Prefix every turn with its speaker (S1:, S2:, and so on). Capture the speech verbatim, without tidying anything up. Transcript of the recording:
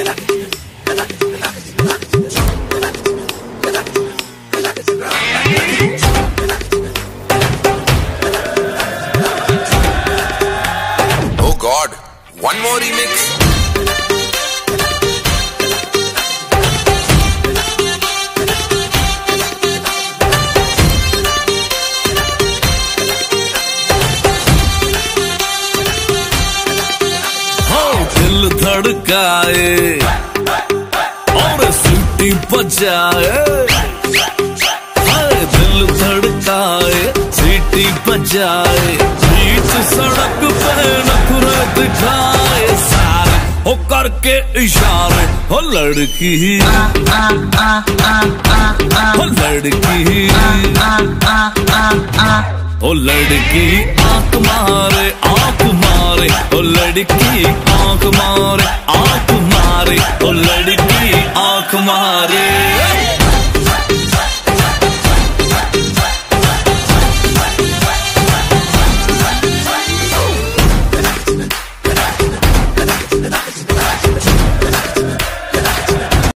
S1: Oh God, one more remix.
S2: दिल धड़काए और सीटी बजाए, दिल धड़काए सीटी बजाए, बीच सड़क पे नखरे दिखाए सारे हो करके इशारे। हो लड़की हो लड़की ओ लड़की आंख मारे आंख मारे, ओ लड़की आंख मारे आंख मारे, ओ लड़की आंख मारे।